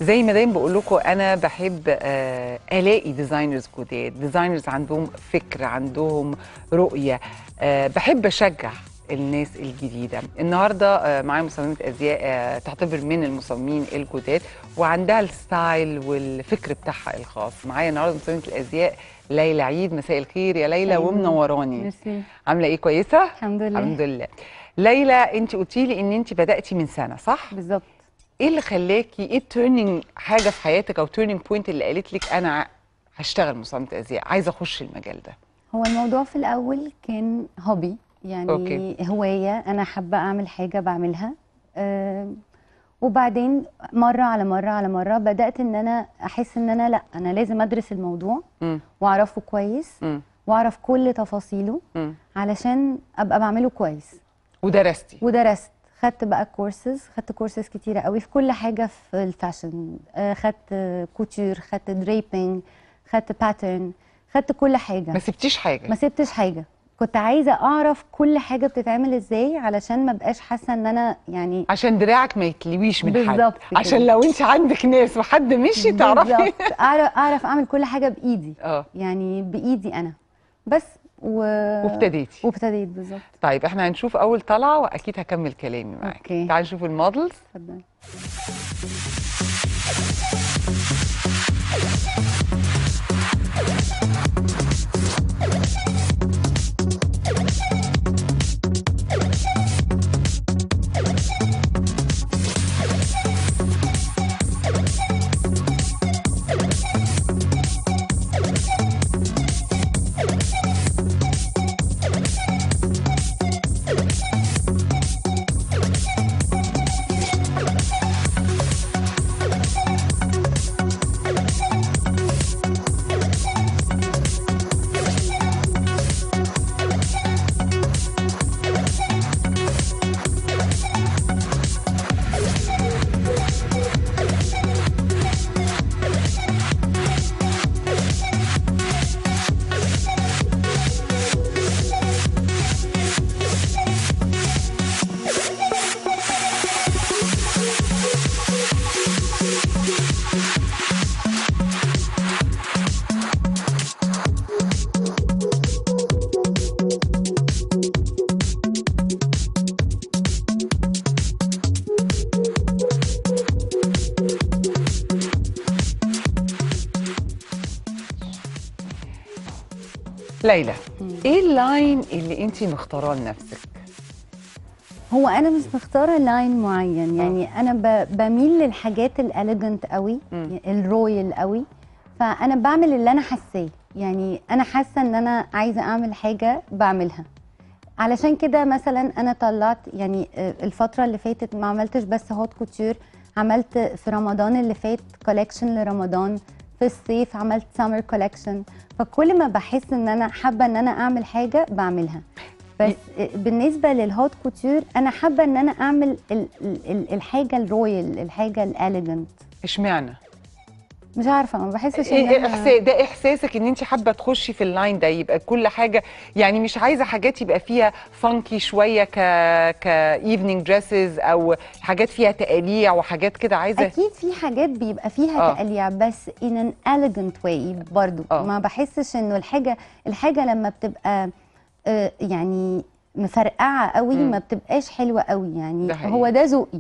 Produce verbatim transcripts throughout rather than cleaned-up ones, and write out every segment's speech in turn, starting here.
زي ما دايما بقول لكم انا بحب آه الاقي ديزاينرز جداد، ديزاينرز عندهم فكر، عندهم رؤيه. آه بحب اشجع الناس الجديده. النهارده آه معايا مصممه ازياء آه تعتبر من المصممين الجداد وعندها الستايل والفكر بتاعها الخاص. معايا النهارده مصممه الازياء ليلى عيد. مساء الخير يا ليلى ومنوراني. ميرسي. عامله ايه؟ كويسه الحمد لله. الحمد لله. ليلى، انت قلتي لي ان انت بداتي من سنه، صح؟ بالظبط. ايه اللي خلاكي، ايه التيرنينج حاجه في حياتك او تيرنينج بوينت اللي قالت لك انا هشتغل مصممه ازياء، عايزه اخش المجال ده؟ هو الموضوع في الاول كان هوبي، يعني أوكي. هوايه، انا حابه اعمل حاجه بعملها. أه وبعدين مره على مره على مره بدات ان انا احس ان انا لا، انا لازم ادرس الموضوع م. واعرفه كويس م. واعرف كل تفاصيله م. علشان ابقى بعمله كويس. ودرستي؟ ودرست، خدت بقى كورسز، خدت كورسز كتيره قوي في كل حاجه في الفاشن. أه خدت كوتشر، خدت دريبنج، خدت باترن، خدت كل حاجه. ما سبتيش حاجه؟ ما سبتش حاجه. كنت عايزه اعرف كل حاجه بتتعمل ازاي علشان ما بقاش حاسه ان انا يعني عشان دراعك ما يتلويش من حد، بالظبط كده. عشان لو انت عندك ناس وحد مشي تعرفي. بالظبط. اعرف اعرف اعمل كل حاجه بايدي. اه يعني بايدي انا بس و... وابتديتي. وابتديت بالظبط. طيب احنا هنشوف اول طلعه واكيد هكمل كلامي معاكي. اوكي. تعالي نشوف المودلز. اتفضلي. ليلى، ايه اللاين اللي انت مختاراه لنفسك؟ هو انا مش مختاره لاين معين، يعني آه. انا ب... بميل للحاجات الاليجنت قوي، مم. الرويال قوي. فانا بعمل اللي انا حاساه، يعني انا حاسه ان انا عايزه اعمل حاجه بعملها. علشان كده مثلا انا طلعت يعني الفتره اللي فاتت ما عملتش بس هوت كوتشور، عملت في رمضان اللي فات كولكشن لرمضان، في الصيف عملت سامر كولكشن. فكل ما بحس ان انا حابه ان انا اعمل حاجه بعملها. بس بالنسبه للهوت كوتشور انا حابه ان انا اعمل ال ال الحاجه الرويال، الحاجه الاليجنت. اشمعنى؟ مش عارفه، ما بحسش ايه ان احساس ده؟ احساسك ان انت حابه تخشي في اللاين ده، يبقى كل حاجه يعني مش عايزه حاجات يبقى فيها فانكي شويه ك ك ايفنينج دريسز او حاجات فيها تقاليع وحاجات كده، عايزه اكيد في حاجات بيبقى فيها آه. تقليع بس in an elegant way برضو. آه. ما بحسش انه الحاجه الحاجه لما بتبقى آه يعني مفرقعه قوي مم. ما بتبقاش حلوه قوي، يعني ده هو ده ذوقي.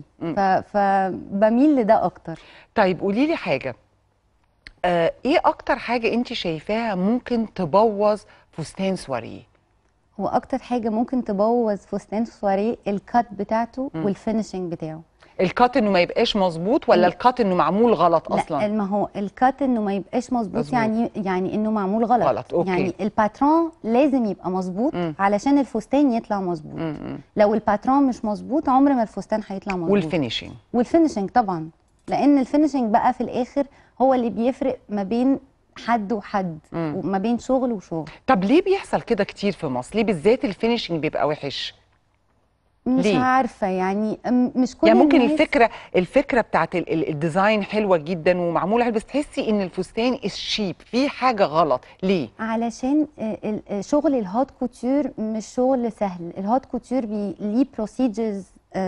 فبميل لده اكتر. طيب قولي لي حاجه، آه ايه اكتر حاجه انت شايفاها ممكن تبوظ فستان سواريه؟ هو اكتر حاجه ممكن تبوظ فستان سواريه الكات بتاعته مم. والفينشنج بتاعه. الكات انه ما يبقاش مظبوط ولا الكات انه معمول غلط اصلا؟ لا، ما هو الكات انه ما يبقاش مظبوط، يعني يعني انه معمول غلط. غلط. أوكي. يعني الباترون لازم يبقى مظبوط علشان الفستان يطلع مظبوط. لو الباترون مش مظبوط عمر ما الفستان هيطلع مظبوط. والفينيشنج والفينيشنج طبعا، لان الفينيشنج بقى في الاخر هو اللي بيفرق ما بين حد وحد، وما بين شغل وشغل. طب ليه بيحصل كده كتير في مصر؟ ليه بالذات الفينيشنج بيبقى وحش؟ مش ليه؟ عارفه، يعني مش كل يعني ممكن الناس. الفكره الفكره بتاعت ال ال الديزاين حلوه جدا ومعموله، بس تحسي ان الفستان الشيب فيه حاجه غلط. ليه؟ علشان شغل الهوت كوتور مش شغل سهل. الهوت كوتور ليه بروسيجرز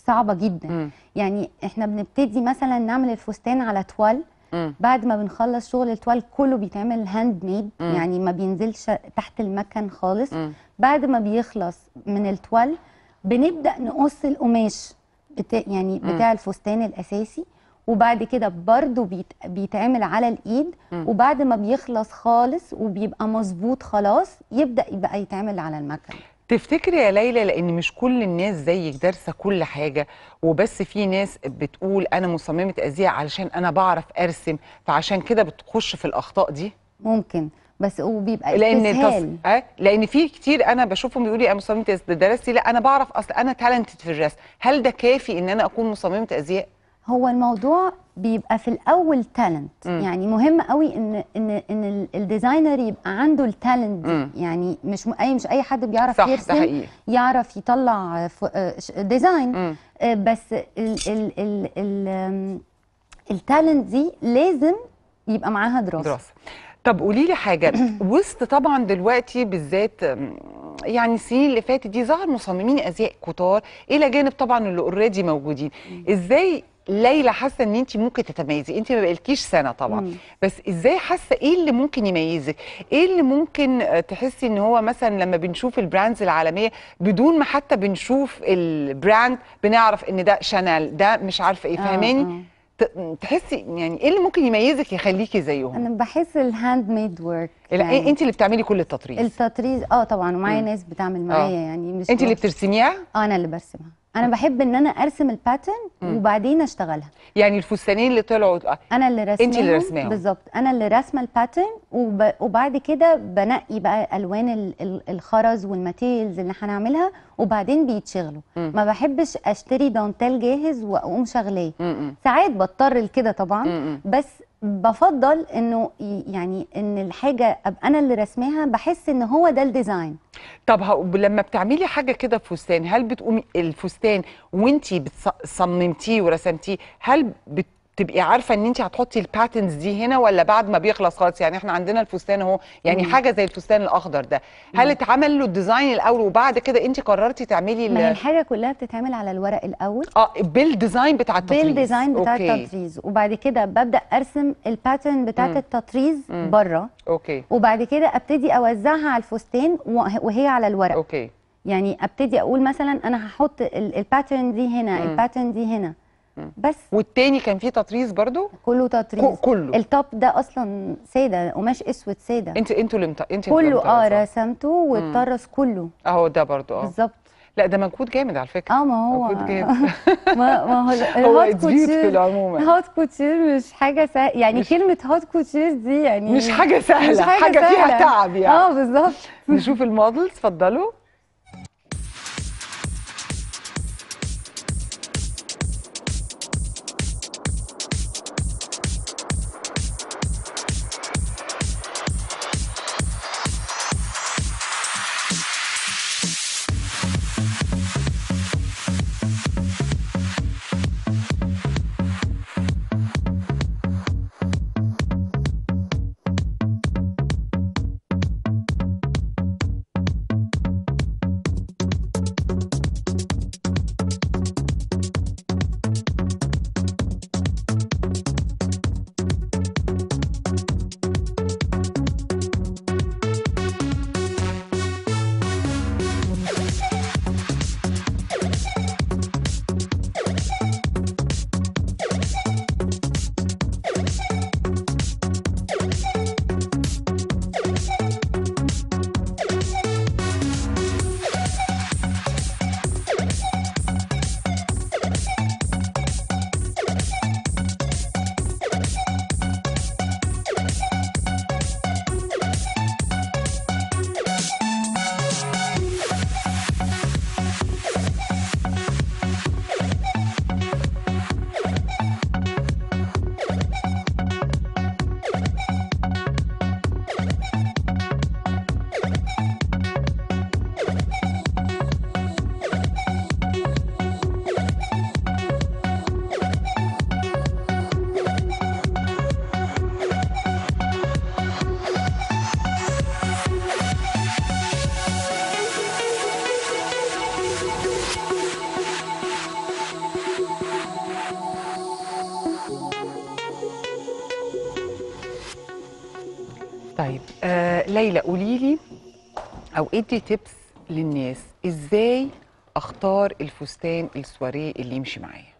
صعبه جدا. مم. يعني احنا بنبتدي مثلا نعمل الفستان على توال، مم. بعد ما بنخلص شغل التوال كله بيتعمل هاند ميد، مم. يعني ما بينزلش تحت المكن خالص. مم. بعد ما بيخلص من التوال بنبدا نقص القماش بتاع يعني مم. بتاع الفستان الاساسي، وبعد كده برضو بيت بيتعمل على الايد. مم. وبعد ما بيخلص خالص وبيبقى مظبوط خلاص يبدا يبقى يتعمل على المكن. تفتكري يا ليلى، لان مش كل الناس زيك دارسه كل حاجه، وبس في ناس بتقول انا مصممه ازياء علشان انا بعرف ارسم، فعشان كده بتخش في الاخطاء دي؟ ممكن، بس وبيبقى لان استسهال. تص... أه؟ لان في كتير انا بشوفهم بيقولوا لي انا مصممه ازياء درستي، لا انا بعرف، اصل انا تالنتد في الرسم. هل ده كافي ان انا اكون مصممه ازياء؟ هو الموضوع بيبقى في الاول تالنت، مم. يعني مهم قوي ان ان ان ال- الديزاينر يبقى عنده التالنت دي. مم. يعني مش م- اي مش اي حد بيعرف صح، ده يرسم حقيقي. يعرف يطلع ف- آه، ش- ديزاين. مم. آه، بس ال ال ال ال آم، التالنت دي لازم يبقى معاها دراسه. دراسه. طب قولي لي حاجه، وسط طبعا دلوقتي بالذات أم، يعني السنين اللي فاتت دي ظهر مصممين ازياء كتار الى جانب طبعا اللي اوريدي موجودين. ازاي ليلى حاسه ان انت ممكن تتميزي؟ انت ما بقالكيش سنه طبعا، مم. بس ازاي حاسه ايه اللي ممكن يميزك؟ ايه اللي ممكن آه، تحسي ان هو مثلا لما بنشوف البراندز العالميه بدون ما حتى بنشوف البراند بنعرف ان ده شانيل، ده مش عارفه ايه، آه، فاهماني؟ آه. ت- تحسي يعني ايه اللي ممكن يميزك يخليكي زيهم؟ انا بحس الهاند ميد ورك، لا، يعني انت اللي بتعملي كل التطريز؟ التطريز اه طبعا، ومعايا مم. ناس بتعمل اه معايا، يعني مش انت اللي بس- بترسميها؟ آه، انا اللي برسمها. انا بحب ان انا ارسم الباترن مم. وبعدين اشتغلها. يعني الفستانين اللي طلعوا آه، انا اللي رسماهم. انت اللي رسماهم؟ بالظبط، انا اللي راسمه الباترن، وب... وبعد كده بنقي بقى الوان ال... ال- الخرز والماتيريالز اللي هنعملها، وبعدين بيتشغلوا. مم. ما بحبش اشتري دانتيل جاهز واقوم شغلاه. مم. ساعات بضطر لكده طبعا، مم. بس بفضل انه ي- يعني ان الحاجه ابقى انا اللي رسماها، بحس ان هو ده الديزاين. طب هو- لما بتعملي حاجه كده في فستان، هل بتقومي الفستان وانتي صممتيه ورسمتيه، هل بتبقي عارفه ان انت هتحطي الباترنز دي هنا ولا بعد ما بيخلص خالص؟ يعني احنا عندنا الفستان اهو، يعني مم. حاجه زي الفستان الاخضر ده، هل مم. اتعمل له الديزاين الاول وبعد كده انت قررتي تعملي ما هي ال- الحاجه كلها بتتعمل على الورق الاول، اه بالديزاين بتاع التطريز؟ بالديزاين بتاع أوكي. التطريز، وبعد كده ببدا ارسم الباترن بتاعت مم. التطريز مم. بره، اوكي وبعد كده ابتدي اوزعها على الفستان وه- وهي على الورق. اوكي. يعني ابتدي اقول مثلا انا هحط ال- الباترن دي هنا، مم. الباترن دي هنا، مم. بس والتاني كان فيه تطريز برضو؟ كله تطريز. ك- كله. التوب ده اصلا ساده، قماش اسود ساده. انت انتوا اللي مت... انت كله اه مطرزة. رسمته والطرز كله اهو ده برضو اه بالظبط. لا ده مجهود جامد على فكره. اه ما هو مجهود جامد. ما ما هو هو الهوت it's beautiful كوتشير، عموما. هوت كوتشير مش حاجه سهله، يعني مش- كلمه هوت كوتشير دي يعني مش حاجه سهله، مش حاجة حاجه فيها سهلة. تعب يعني. اه بالظبط. نشوف المودلز، اتفضلوا. طيب آه ليلى، قولي لي او ادي تيبس للناس ازاي اختار الفستان السواريه اللي يمشي معايا.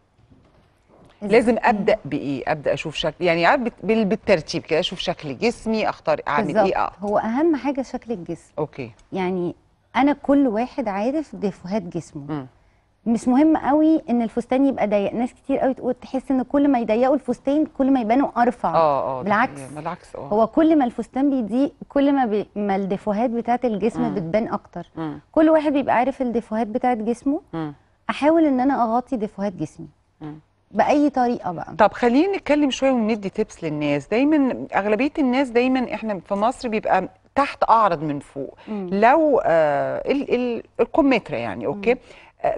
لازم ابدا بايه؟ ابدا اشوف شكل، يعني عارف بال- بالترتيب كده، اشوف شكل جسمي، اختار اعمل بالظبط. ايه. اه هو اهم حاجه شكل الجسم. اوكي. يعني انا كل واحد عارف ديفوهات جسمه. مم. مش مهم قوي ان الفستان يبقى ضيق. ناس كتير قوي تقول تحس ان كل ما يضيقوا الفستان كل ما يبانوا ارفع. اه اه بالعكس، بالعكس. اه هو كل ما الفستان بيضيق كل ما, بي... ما الديفوهات بتاعه الجسم مم. بتبان اكتر. مم. كل واحد بيبقى عارف الديفوهات بتاعه جسمه. مم. احاول ان انا اغطي ديفوهات جسمي مم. باي طريقه بقى. طب خلينا نتكلم شويه وندي تيبس للناس. دايما اغلبيه الناس دايما احنا في مصر بيبقى تحت اعرض من فوق. مم. لو آه ال ال الكمثرى يعني اوكي آه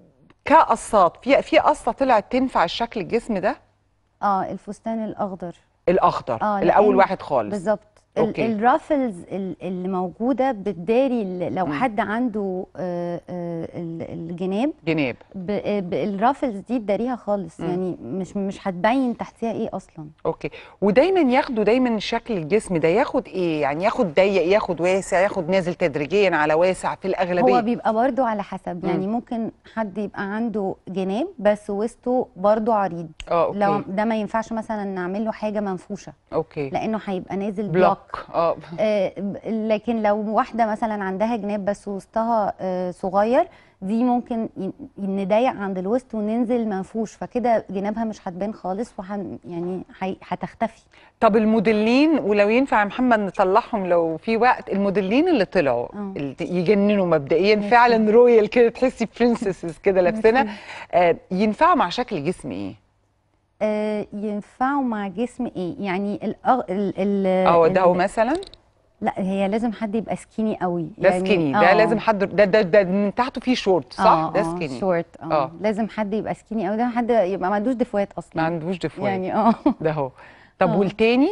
كقصات، في في قصه طلعت تنفع الشكل الجسم ده؟ اه الفستان الاخضر. الاخضر اه الاول لأن- واحد خالص. بالظبط. أوكي. الرافلز اللي موجوده بتداري ال- لو مم. حد عنده آه، آه، ال- الجناب. جناب. ب- ب- الرافلز دي تداريها خالص. مم. يعني مش مش هتبين تحتيها ايه اصلا. اوكي. ودايما ياخدوا دايما شكل الجسم ده ياخد ايه؟ يعني ياخد ضيق، ياخد واسع، ياخد نازل تدريجيا على واسع في الاغلبيه؟ هو بيبقى برضو على حسب. يعني مم. ممكن حد يبقى عنده جناب بس وسطه برضو عريض. اه اوكي. لو ده ما ينفعش مثلا نعمل له حاجه منفوشه اوكي. لانه هيبقى نازل بلوك. بلوك. اه آه، لكن لو واحده مثلا عندها جناب بس وسطها آه، صغير، دي ممكن ي- نضيق عند الوسط وننزل منفوش، فكده جنابها مش هتبان خالص وهن يعني هي- هتختفي. طب الموديلين، ولو ينفع يا محمد نطلعهم لو في وقت، الموديلين اللي طلعوا اه. اللي يجننوا مبدئيا ميرسي. فعلا رويال كده، تحسي برنسسز كده لابسنا، ميرسي. آه ينفعوا مع شكل جسم ايه؟ آه، ينفعوا مع جسم ايه؟ يعني الأغ... ال ال اه ده هو ال- مثلا لا هي لازم حد يبقى سكيني قوي. ده يعني سكيني، ده آه. لازم حد ده ده, ده من تحته فيه شورت صح؟ اه ده اه سكيني. شورت. اه, آه. لازم حد يبقى سكيني قوي. ده حد يبقى ما عندوش ديفوهات اصلا. ما عندوش دفوات يعني اه ده هو. طب آه. والتاني؟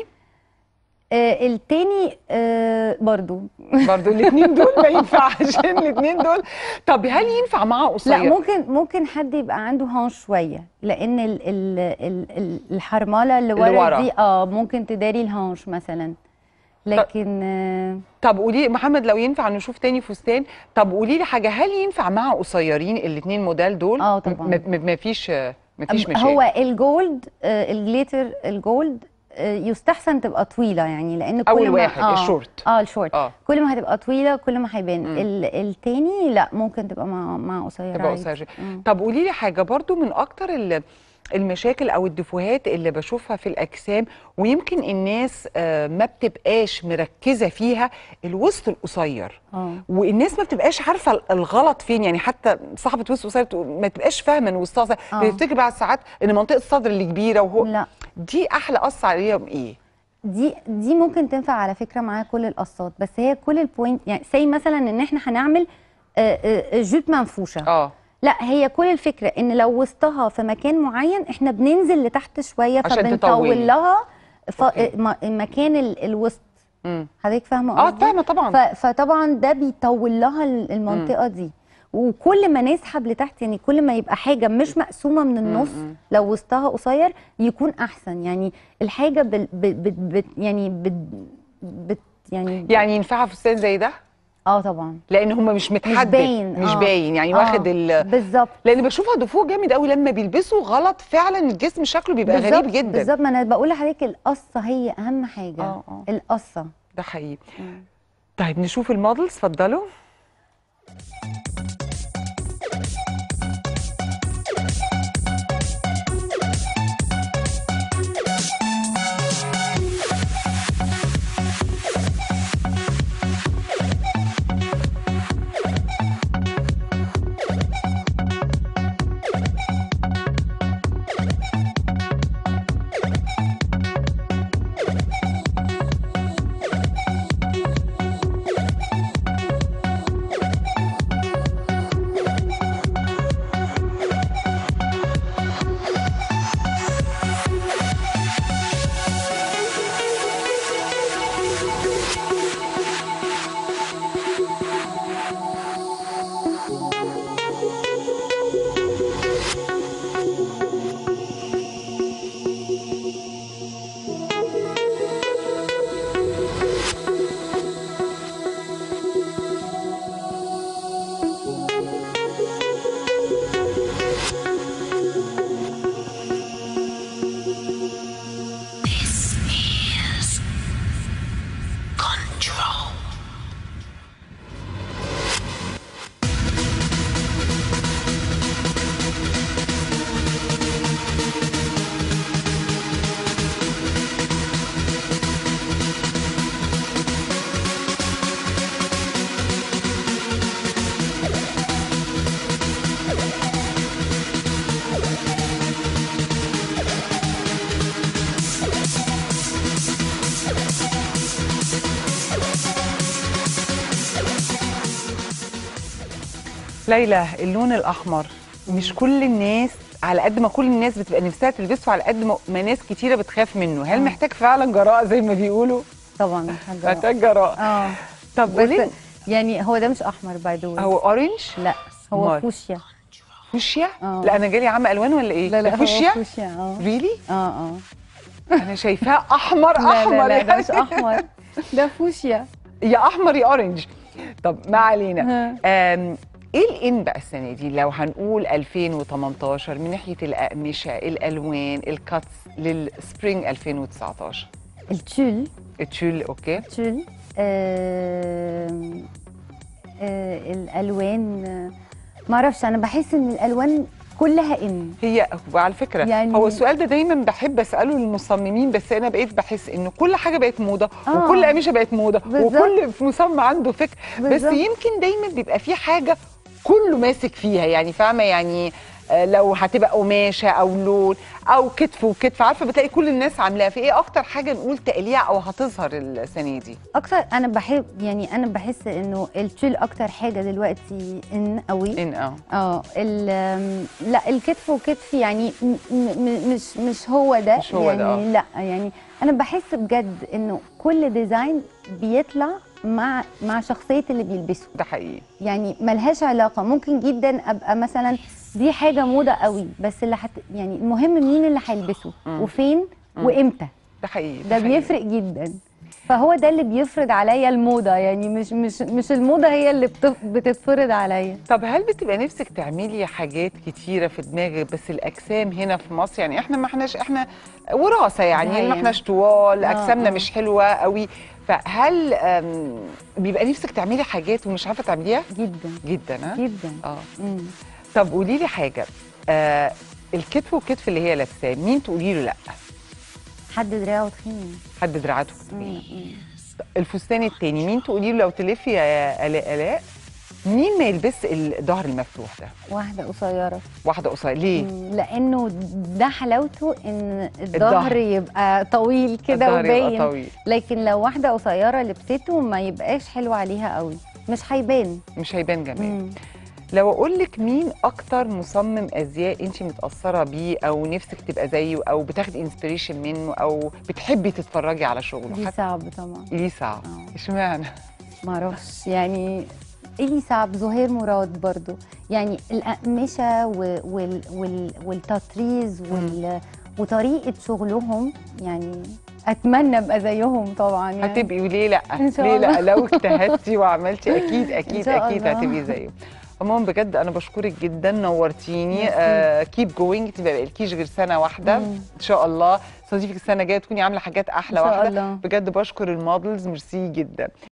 آه التاني آه برضو برضو الاثنين دول ما ينفعش الاثنين دول. طب هل ينفع معاه قصير؟ لا ممكن ممكن حد يبقى عنده هانش شويه، لان ال ال ال ال الحرمله اللي اللي ورا ورا. دي اه ممكن تداري الهانش مثلا. لكن آه طب قولي محمد لو ينفع نشوف تاني فستان. طب قولي لي حاجه، هل ينفع مع قصيرين الاثنين موديل دول؟ اه طبعا. ما فيش ما فيش مشاكل. هو الجولد آه الجليتر الجولد آه يستحسن تبقى طويله، يعني لان كل اول ما واحد آه الشورت. اه الشورت اه كل ما هتبقى طويله كل ما هيبان. مم. ال- التاني لا ممكن تبقى مع مع قصير تبقى عادي. قصير. مم. طب قولي لي حاجه برضو، من اكتر ال- المشاكل او الدفوهات اللي بشوفها في الاجسام ويمكن الناس آه، ما بتبقاش مركزه فيها، الوسط القصير. اه والناس ما بتبقاش عارفه الغلط فين، يعني حتى صاحبه وسط قصير بتبقى- ما تبقاش فاهمه ان وسطها قصير، آه. بتفتكر بعد ساعات ان منطقه الصدر اللي كبيره وهو لا دي احلى قصه عليهم ايه؟ دي دي ممكن تنفع على فكره معاها كل القصات، بس هي كل البوينت يعني زي مثلا ان احنا هنعمل آه، آه، جوت منفوشه. اه لا هي كل الفكره ان لو وسطها في مكان معين احنا بننزل لتحت شويه عشان تطولي. فبنطول لها ف... أوكي. م- مكان ال- الوسط. امم حضرتك فاهمه اه قصدي؟ فاهمه طبعا. ف... فطبعا ده بيطول لها ال- المنطقه دي. وكل ما نسحب لتحت يعني كل ما يبقى حاجه مش مقسومه من النص مم. لو وسطها قصير يكون احسن. يعني الحاجه بال... ب... ب... ب... يعني بت... بت... يعني يعني ينفع فستان زي ده؟ اه طبعا لان هم مش متحدد، باين. مش آه. باين يعني آه. واخد ال بالظبط. لان بشوفها دفوه جامد قوي لما بيلبسوا غلط فعلا الجسم شكله بيبقى بالظبط غريب جدا. بالظبط. ما انا بقول لحضرتك القصه هي اهم حاجه. آه، آه. القصه. ده حقيقي. مم. طيب نشوف المودلز، اتفضلوا. ليلى، اللون الاحمر مش كل الناس، على قد ما كل الناس بتبقى نفسها تلبسه على قد ما- ما ناس كتيره بتخاف منه. هل آه. محتاج فعلا جراءه زي ما بيقولوا؟ طبعا محتاجة. محتاج جراءه. اه طب بس قولي، يعني هو ده مش احمر باي ذا هو اورنج؟ لا هو أمال؟ فوشيا. فوشيا؟ آه. لا انا جالي عم الوان ولا ايه؟ لا لا ده هو فوشيا؟ فوشيا اه ريلي؟ اه اه انا شايفاه احمر لا احمر لا لا ده يعني. مش احمر، ده فوشيا. يا احمر يا اورنج. طب ما علينا. ها. أم، ايه الان بقى السنه دي لو هنقول ألفين وتمنتاشر من ناحيه الاقمشه، الالوان، الكاتس للسبرينج ألفين وتسعتاشر؟ التول التشول اوكي. التول آه آه الالوان آه، معرفش، انا بحس ان الالوان كلها ان هي وعلى فكره يعني- هو السؤال ده دايما بحب اساله للمصممين، بس انا بقيت بحس ان كل حاجه بقت موضه، آه. وكل قميشه بقت موضه، بالظبط. وكل مصمم عنده فكر، بس بالظبط. يمكن دايما بيبقى في حاجه كله ماسك فيها، يعني فاهمه يعني. آه، لو هتبقى قماشه او لون او كتف وكتف، عارفه بتلاقي كل الناس عاملاها. في ايه اكتر حاجه نقول تقليع او هتظهر السنه دي؟ اكتر انا بحب، يعني انا بحس انه التول اكتر حاجه دلوقتي ان قوي. ان اه اه ال- آم، لا الكتف وكتف يعني م م مش مش هو ده، مش هو يعني ده، آه. لا يعني انا بحس بجد انه كل ديزاين بيطلع مع مع شخصيه اللي بيلبسه، ده حقيقي. يعني ملهاش علاقه. ممكن جدا ابقى مثلا دي حاجه موضه قوي، بس اللي حت يعني المهم مين اللي هيلبسه مم. وفين مم. وامتى. ده حقيقي. ده حقيقي. بيفرق جدا، فهو ده اللي بيفرض عليا الموضه، يعني مش مش مش الموضه هي اللي بتف- بتتفرض عليا. طب هل بتبقى نفسك تعملي حاجات كتيره في دماغك، بس الاجسام هنا في مصر يعني احنا ما احناش، احنا وراثه يعني ده ما حقيقة. احناش طوال، آه، اجسامنا آه. مش حلوه قوي. فهل أم، بيبقى نفسك تعملي حاجات ومش عارفه تعمليها؟ جدا جدا ها؟ جدا. اه. مم. طب قولي لي حاجه، آه الكتف والكتف اللي هي لابساه، مين تقولي له لا؟ حد دراعه تخين. حد دراعاته مم، كبير. مم. الفستان التاني مين تقولي له لو تلفي يا الاء الاء مين ما يلبس الظهر المفتوح ده؟ واحده قصيره. واحده قصيره ليه؟ مم، لانه ده حلاوته ان الظهر. الظهر يبقى طويل كده الظهر يبقى وباين، طويل. لكن لو واحده قصيره لبسته ما يبقاش حلو عليها قوي، مش هيبان. مش هيبان جمال. مم. لو اقول لك مين اكتر مصمم ازياء انت متاثره بيه او نفسك تبقى زيه او بتاخدي انسبيريشن منه او بتحبي تتفرجي على شغله؟ دي حتى صعب طبعا. ليه صعب؟ آه. اشمعنى؟ معرفش يعني ايه صعب. زهير مراد برضو، يعني الأقمشة و- وال وال والتطريز وال وطريقة شغلهم، يعني أتمنى أبقى زيهم طبعا يعني. هتبقي وليه لا؟ إن شاء ليه لا؟ الله. لو اجتهدتي وعملتي اكيد إن اكيد شاء اكيد الله. هتبقي زيه. عموما بجد انا بشكرك جدا، نورتيني. ميرسي. كيب جوينج، تبقى بقالكيش غير سنه واحده مم. ان شاء الله. استضيفك السنه الجايه تكوني عامله حاجات احلى إن شاء واحده. الله. بجد بشكر المودلز، ميرسي جدا.